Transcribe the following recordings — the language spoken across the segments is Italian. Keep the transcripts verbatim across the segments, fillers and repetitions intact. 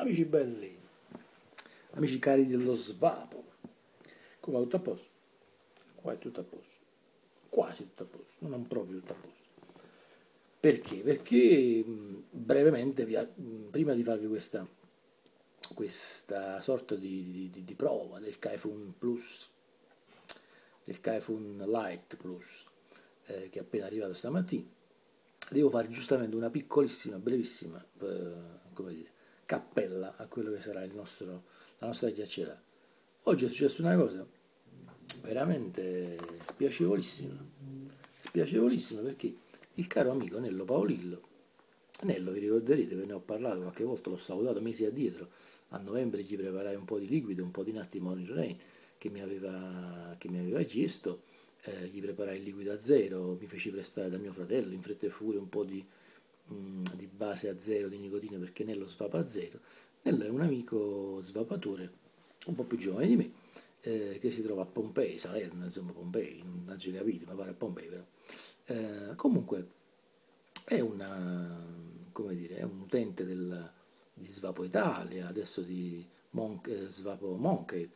Amici belli, amici cari dello Svapo, come va, tutto a posto? Qua è tutto a posto, quasi tutto a posto, non proprio tutto a posto. Perché? Perché mh, brevemente, vi, mh, prima di farvi questa, questa sorta di, di, di prova del Kaifun Plus, del Kaifun Light Plus, eh, che è appena arrivato stamattina, devo fare giustamente una piccolissima, brevissima, eh, come dire, cappella a quello che sarà il nostro, la nostra chiacchierata. Oggi è successa una cosa veramente spiacevolissima, spiacevolissima perché il caro amico Nello Paolillo, Nello vi ricorderete, ve ne ho parlato qualche volta, l'ho salutato mesi addietro, a novembre gli preparai un po' di liquido, un po' di Natti Morning Rain che mi aveva, che mi aveva chiesto, eh, gli preparai il liquido a zero, mi feci prestare da mio fratello in fretta e furia un po' di, mh, di base a zero di nicotina perché Nello svapa a zero. Nello è un amico svapatore un po' più giovane di me, eh, che si trova a Pompei, Salerno, insomma Pompei, non ho già capito, ma pare a Pompei però. Eh, comunque è una, come dire, è un utente del, di Svapo Italia, adesso di Monk, eh, Svapo Monkey,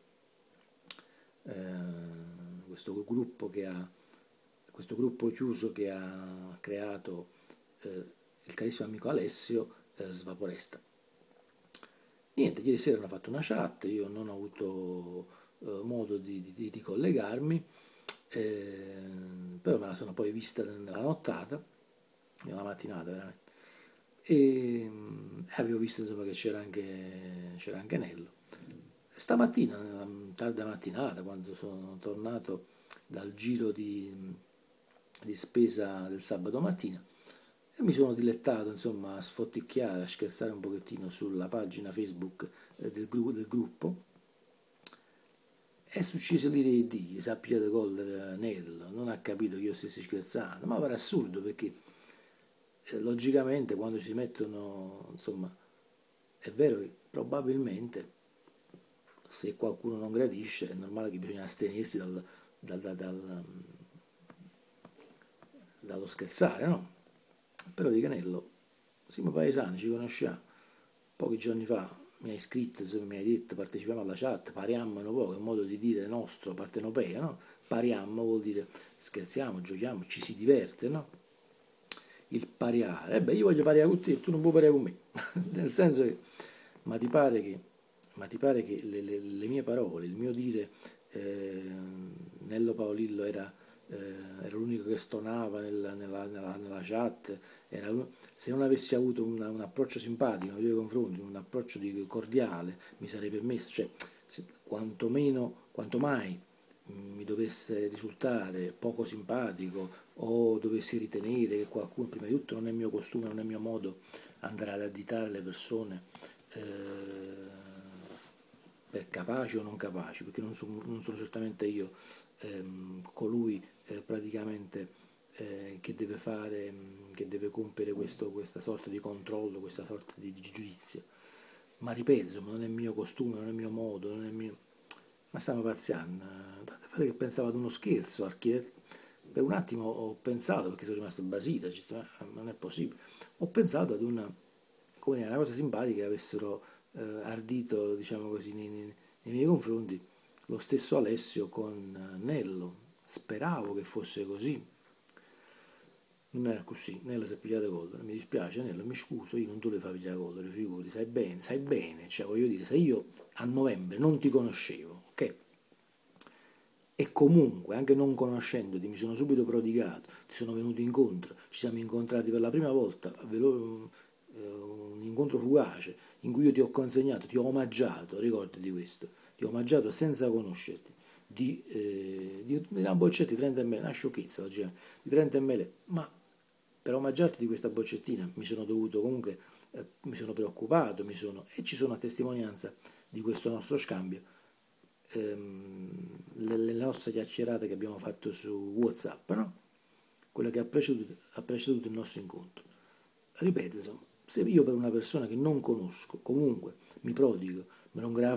eh, questo gruppo che ha questo gruppo chiuso che ha creato eh, il carissimo amico Alessio eh, Svaporesta. Niente, ieri sera hanno fatto una chat, io non ho avuto eh, modo di, di, di collegarmi, eh, però me la sono poi vista nella nottata, nella mattinata veramente, e eh, avevo visto insomma che c'era anche, c'era anche Nello. Stamattina, nella tarda mattinata, quando sono tornato dal giro di, di spesa del sabato mattina, e mi sono dilettato insomma a sfotticchiare, a scherzare un pochettino sulla pagina Facebook eh, del, gru- del gruppo. È successo dire di sappiate cogliere Nello, non ha capito che io stessi scherzando, ma pare assurdo perché eh, logicamente quando si mettono, insomma, è vero che probabilmente se qualcuno non gradisce è normale che bisogna astenersi dal, dal, dal, dal, dallo scherzare, no? Però di Canello, siamo paesani, ci conosciamo, pochi giorni fa mi hai scritto, insomma, mi hai detto partecipiamo alla chat, pariamo un po', è un modo di dire nostro, partenopea, no? Pariamo vuol dire scherziamo, giochiamo, ci si diverte, no? Il pariare, e beh io voglio pariare con te e tu non puoi pariare con me, nel senso che, ma ti pare che, ma ti pare che le, le, le mie parole, il mio dire, eh, Nello Paolillo era, eh, era l'unico che stonava nella, nella, nella, nella chat, era, se non avessi avuto una, un approccio simpatico nei tuoi confronti, un approccio di, cordiale, mi sarei permesso, cioè, se, quantomeno, quanto mai mi dovesse risultare poco simpatico o dovessi ritenere che qualcuno, prima di tutto non è mio costume, non è mio modo andare ad additare le persone eh, per capaci o non capaci, perché non sono, non sono certamente io ehm, colui eh, praticamente eh, che deve fare, che deve compiere questo, questa sorta di controllo, questa sorta di, di giudizio. Ma ripeto, insomma, non è mio costume, non è mio modo, non è mio... Ma stiamo pazziando, date fare che pensavo ad uno scherzo, architetto. Per un attimo ho pensato, perché sono rimasto basita, non è possibile, ho pensato ad una, come dire, una cosa simpatica che avessero eh, ardito, diciamo così, nei, nei, nei miei confronti lo stesso Alessio con Nello. Speravo che fosse così. Non era così, Nello si è pigliato collera, mi dispiace Nello, mi scuso, io non te le fai pigliare collera, figurati, sai bene, sai bene, cioè voglio dire, se io a novembre non ti conoscevo, ok? E comunque, anche non conoscendoti, mi sono subito prodigato, ti sono venuto incontro, ci siamo incontrati per la prima volta, un incontro fugace, in cui io ti ho consegnato, ti ho omaggiato, ricordati di questo, ti ho omaggiato senza conoscerti, di, eh, di, di una boccetta di trenta millilitri, una sciocchezza oggi, di trenta millilitri, ma per omaggiarti di questa boccettina mi sono dovuto comunque, eh, mi sono preoccupato, mi sono, e ci sono a testimonianza di questo nostro scambio ehm, le, le nostre chiacchierate che abbiamo fatto su WhatsApp, no? Quello che ha preceduto, ha preceduto il nostro incontro. Ripeto, insomma, se io per una persona che non conosco, comunque mi prodigo, me non grava,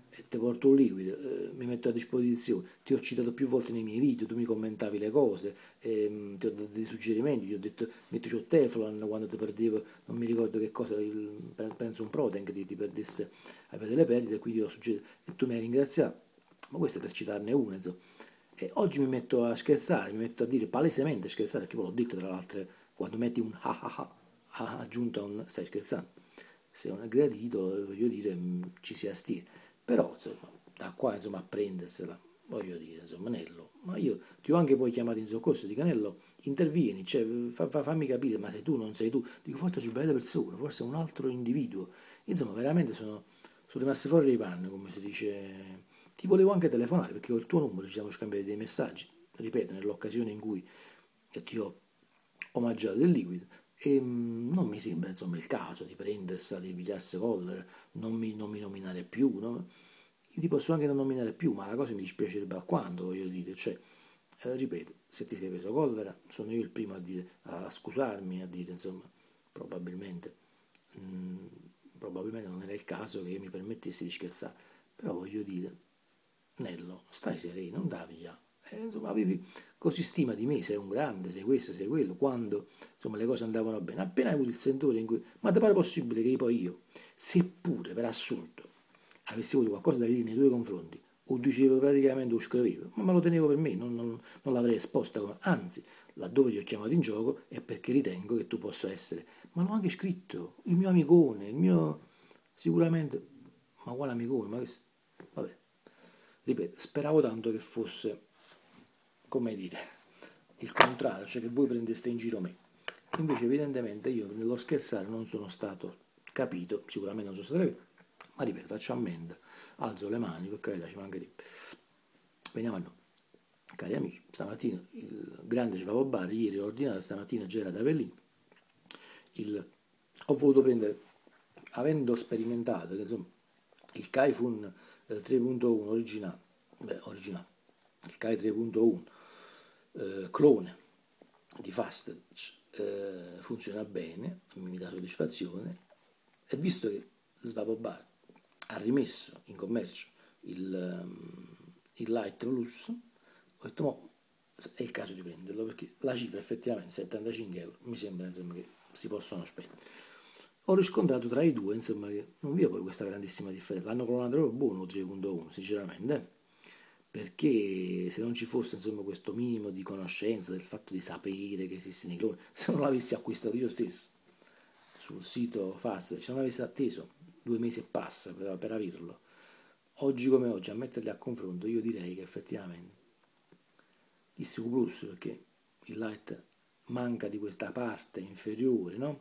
e ti porto un liquido, eh, mi metto a disposizione, ti ho citato più volte nei miei video, tu mi commentavi le cose, ehm, ti ho dato dei suggerimenti, ti ho detto mettici il Teflon quando ti perdevo, non mi ricordo che cosa, il, penso un Proten che ti, ti perdesse, avere delle perdite, e quindi ho suggerito, e tu mi hai ringraziato, ma questo è per citarne una, insomma. E oggi mi metto a scherzare, mi metto a dire palesemente a scherzare, perché poi l'ho detto tra l'altro, quando metti un ah ah ah, ah aggiunto a un stai scherzando, se non è gradito, voglio dire, mh, ci si astiene. Però, insomma, da qua, insomma, a prendersela, voglio dire, insomma, Nello, ma io ti ho anche poi chiamato in soccorso, dico, Nello, intervieni, cioè, fa, fa- fammi capire, ma sei tu, non sei tu, dico, forse c'è bella persona, forse è un altro individuo, insomma, veramente sono, sono rimasto fuori dei panni, come si dice, ti volevo anche telefonare, perché ho il tuo numero, ci siamo scambiati dei messaggi, ripeto, nell'occasione in cui ti ho omaggiato del liquido, e mh, non mi sembra insomma il caso di prendersela, di pigliarsi collera, non mi, non mi nominare più, no? Io ti posso anche non nominare più, ma la cosa mi dispiacerebbe alquanto, voglio dire, cioè, eh, ripeto, se ti sei preso collera, sono io il primo a, dire, a scusarmi, a dire, insomma, probabilmente, mh, probabilmente non era il caso che io mi permettessi di scherzare, però voglio dire, Nello, stai sereno, non davi già. Eh, insomma, avevi così stima di me, sei un grande, sei questo, sei quello, quando insomma le cose andavano bene. Appena hai avuto il sentore in cui, ma ti pare possibile che poi io, seppure per assurdo, avessi avuto qualcosa da dire nei tuoi confronti, o dicevo praticamente o scrivevo, ma me lo tenevo per me, non, non, non l'avrei esposta, come, anzi, laddove ti ho chiamato in gioco è perché ritengo che tu possa essere, ma l'ho anche scritto, il mio amicone, il mio, sicuramente, ma quale amicone, ma che, vabbè, ripeto, speravo tanto che fosse, come dire, il contrario, cioè che voi prendeste in giro me. Invece evidentemente io nello scherzare non sono stato capito, sicuramente non sono stato capito, ma ripeto, faccio ammenda, alzo le mani, per carità ci mancherebbe. Veniamo a noi. Cari amici, stamattina il grande Svavo Bar, ieri ho ordinato, stamattina già era da Avellino, il, ho voluto prendere, avendo sperimentato che insomma il Kaifun eh, tre punto uno originale, beh, originale, il Kai tre punto uno eh, clone di Fastech eh, funziona bene, mi dà soddisfazione, e visto che Svapobar ha rimesso in commercio il, um, il Lite Plus, ho detto, mo, è il caso di prenderlo, perché la cifra effettivamente settantacinque euro mi sembra insomma, che si possono spendere. Ho riscontrato tra i due insomma, che non vi è poi questa grandissima differenza. L'hanno clonato proprio buono tre punto uno, sinceramente, eh? Perché se non ci fosse insomma, questo minimo di conoscenza del fatto di sapere che esistono i cloni, se non l'avessi acquistato io stesso sul sito Fast, se non avessi atteso due mesi e passa per, per averlo, oggi come oggi, a metterli a confronto, io direi che effettivamente il Q Plus, perché il Lite manca di questa parte inferiore, no?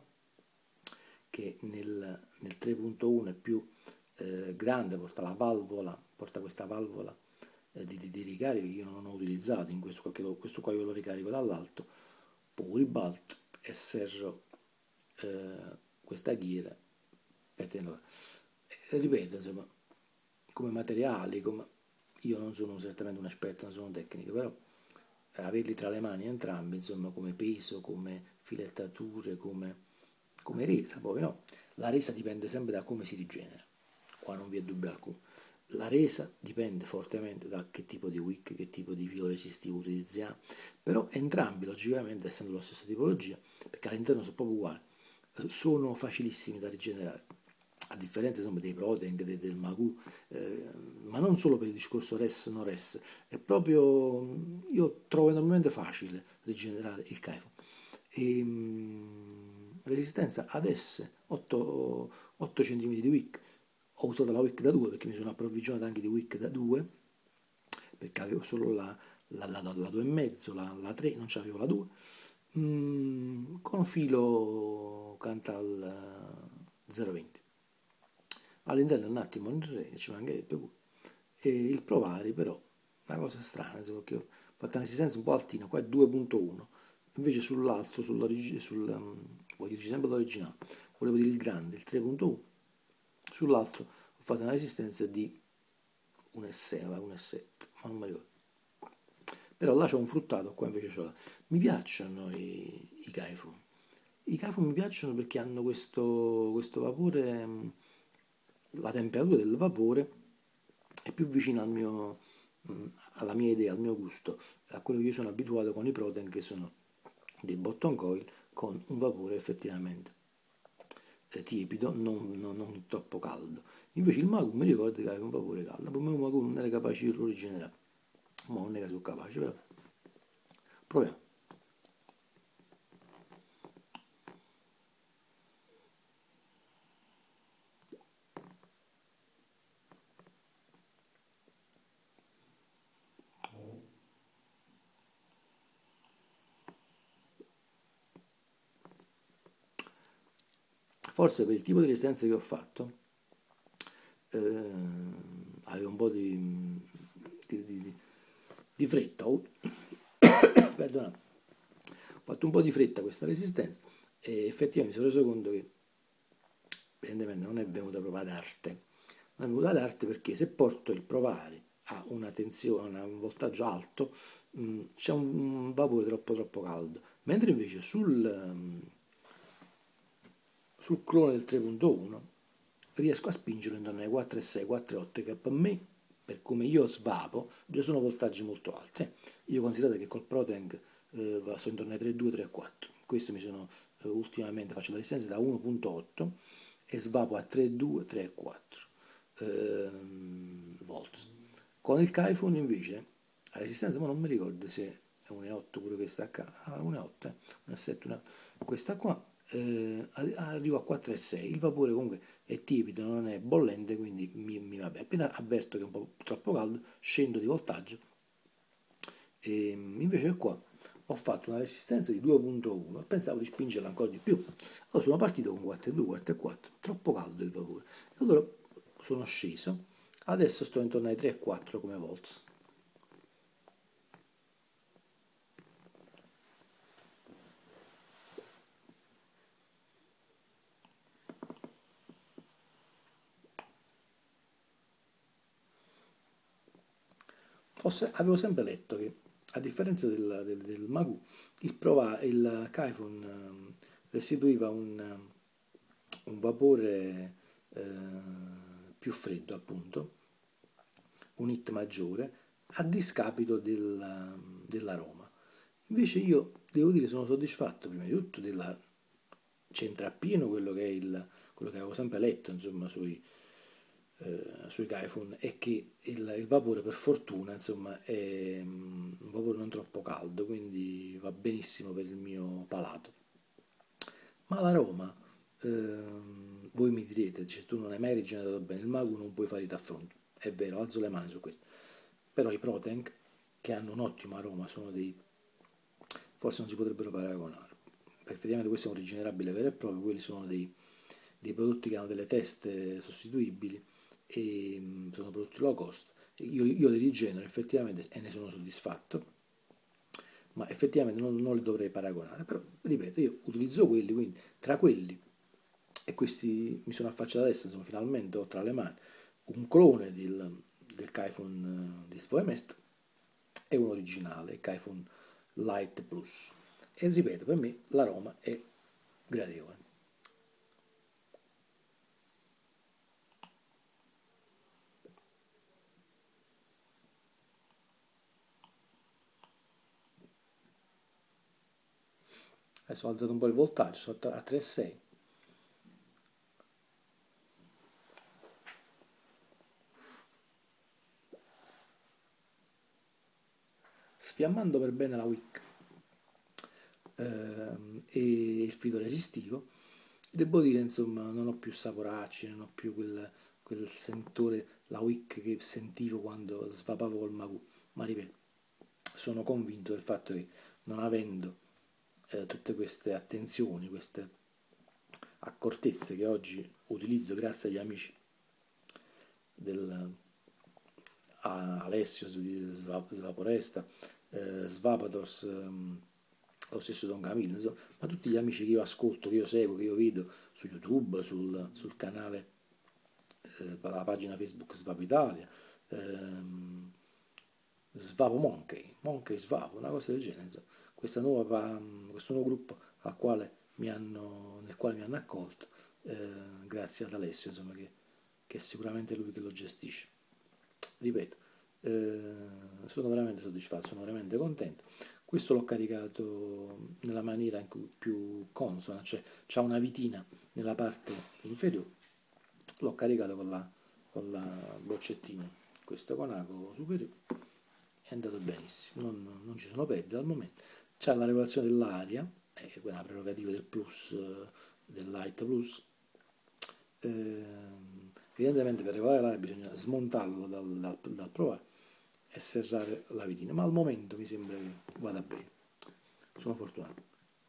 Che nel, nel tre punto uno è più eh, grande, porta la valvola, porta questa valvola eh, di, di, di ricarico che io non ho utilizzato, in questo qua, lo, questo qua io lo ricarico dall'alto, poi ribalto e serro eh, questa ghiera per tenerlo. E, ripeto, insomma, come materiali, come, io non sono certamente un esperto, non sono un tecnico, però eh, averli tra le mani entrambi, insomma, come peso, come filettature, come, come resa, poi no, la resa dipende sempre da come si rigenera, qua non vi è dubbio alcuno. La resa dipende fortemente da che tipo di wick, che tipo di filo resistivo utilizziamo, però entrambi, logicamente, essendo la stessa tipologia, perché all'interno sono proprio uguali, sono facilissimi da rigenerare, a differenza insomma, dei protein, del, del Magoo, eh, ma non solo per il discorso res no res, è proprio, io trovo enormemente facile rigenerare il Kaifun. E, mh, resistenza ad S otto, otto centimetri di wick, ho usato la wick da due perché mi sono approvvigionato anche di wick da due, perché avevo solo la, la, la, la due e cinque, la, la tre, non c'avevo la due, mm, con filo Cantal zero venti. All'interno un attimo in re, ci mancherebbe pure. E il Provari però, una cosa strana, perché ho fatto una resistenza un po' altina, qua è due punto uno, invece sull'altro, sul, um, voglio dire sempre l'originale, volevo dire il grande, il tre punto uno, sull'altro ho fatto una resistenza di uno virgola sei, uno virgola sette, ma non mi ricordo. Però là c'ho un fruttato, qua invece c'ho la... Mi piacciono i, i Kaifun. I Kaifun mi piacciono perché hanno questo, questo vapore, la temperatura del vapore è più vicino al mio, mh, alla mia idea, al mio gusto, a quello che io sono abituato con i Proten, che sono dei bottom coil con un vapore effettivamente eh, tiepido, non, non- non troppo caldo. Invece il Magu mi ricordo che aveva un vapore caldo, poi il mio Magu non era capace di rigenerare, ma non è che sono capace, però proviamo. Forse per il tipo di resistenza che ho fatto, eh, avevo un po' di, di, di- di- di fretta, oh, perdonate, ho fatto un po' di fretta questa resistenza e effettivamente mi sono reso conto che evidentemente non è venuta proprio ad arte, non è venuta ad arte perché se porto il provare a una tensione, a un voltaggio alto, mh, c'è un, un vapore troppo troppo caldo, mentre invece sul, um, sul clone del tre punto uno riesco a spingerlo intorno ai quattro virgola sei quattro virgola otto che per me, per come io svapo, già sono voltaggi molto alti. Eh, Io considerate che col ProTank eh, sto intorno ai tre virgola due tre virgola quattro. Questo mi sono eh, ultimamente faccio la resistenza da uno virgola otto e svapo a tre virgola due tre virgola quattro ehm, volts. Con il Kaifun invece la resistenza, ma non mi ricordo se è uno virgola otto pure questa qua, ah, uno virgola otto, eh, uno virgola sette, uno virgola otto. Questa qua eh, arrivo a quattro virgola sei, il vapore comunque è tiepido, non è bollente, quindi mi, mi va bene. Appena avverto che è un po' troppo caldo, scendo di voltaggio e invece qua ho fatto una resistenza di due virgola uno e pensavo di spingerla ancora di più. Allora sono partito con quattro virgola due, quattro virgola quattro, troppo caldo il vapore. E allora sono sceso, adesso sto intorno ai tre virgola quattro come volts. Se- avevo sempre letto che, a differenza del, del, del Magu, il, Prova, il Kaifun ehm, restituiva un, ehm, un vapore eh, più freddo, appunto, un hit maggiore, a discapito del, dell'aroma. Invece io, devo dire, sono soddisfatto prima di tutto della c'entra appieno quello che è il, quello che avevo sempre letto, insomma, sui, eh, sui Kaifun è che il, il vapore per fortuna insomma è mm, un vapore non troppo caldo, quindi va benissimo per il mio palato. Ma l'aroma, ehm, voi mi direte, dice, tu non hai mai rigenerato bene il Magu, non puoi fare il raffronto. È vero, alzo le mani su questo. Però i Protank, che hanno un ottimo aroma, sono dei forse non si potrebbero paragonare. Effettivamente questo è un rigenerabile vero e proprio, quelli sono dei, dei prodotti che hanno delle teste sostituibili e mh, sono prodotti low cost. Io, io li rigenero effettivamente e ne sono soddisfatto, ma effettivamente non, non li dovrei paragonare. Però, ripeto, io utilizzo quelli, quindi tra quelli e questi mi sono affacciato adesso, insomma, finalmente ho tra le mani un clone del, del Kaifun eh, di Svojemest e un originale, il Kaifun Light Plus. E ripeto, per me l'aroma è gradevole. Adesso ho alzato un po' il voltaggio, sono a tre virgola sei. Sfiammando per bene la wick ehm, e il filo resistivo, devo dire, insomma, non ho più saporacci, non ho più quel, quel sentore, la wick che sentivo quando svapavo col Magu. Ma ripeto, sono convinto del fatto che non avendo eh, tutte queste attenzioni, queste accortezze che oggi utilizzo grazie agli amici del a Alessio di Svaporesta, eh, Svapatos, ehm, lo stesso Don Camillo, insomma, ma tutti gli amici che io ascolto, che io seguo, che io vedo su YouTube, sul, sul canale, eh, la pagina Facebook Svapo Italia, ehm, Svapo Monkey, Monkey Svapo, una cosa del genere, insomma. Questa nuova, questo nuovo gruppo al quale mi hanno, nel quale mi hanno accolto, eh, grazie ad Alessio, insomma, che, che è sicuramente lui che lo gestisce. ripeto, eh, sono veramente soddisfatto, sono veramente contento. Questo l'ho caricato nella maniera in cui più consona, cioè c'ha una vitina nella parte inferiore, l'ho caricato con la, con la boccettina, questo conaco superiore, è andato benissimo, non, non ci sono perdite al momento. C'è la regolazione dell'aria, è quella prerogativa del Plus, eh, del Light Plus. Eh, evidentemente per regolare l'aria bisogna smontarlo dal, dal, dal provare e serrare la vitina, ma al momento mi sembra che vada bene, sono fortunato.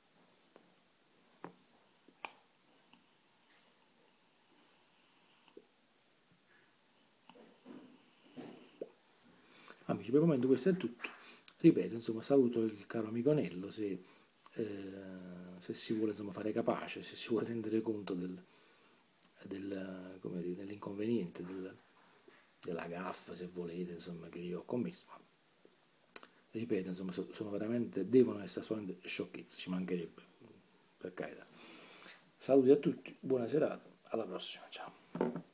Amici, per il momento questo è tutto. Ripeto, insomma, saluto il caro amico Nello, se, eh, se si vuole insomma, fare capace, se si vuole rendere conto del, del, come dire, dell'inconveniente, del, della gaffa, se volete, insomma, che io ho commesso. Ma, ripeto, insomma, sono veramente, devono essere solamente sciocchezze, ci mancherebbe, per carità. Saluti a tutti, buona serata, alla prossima, ciao.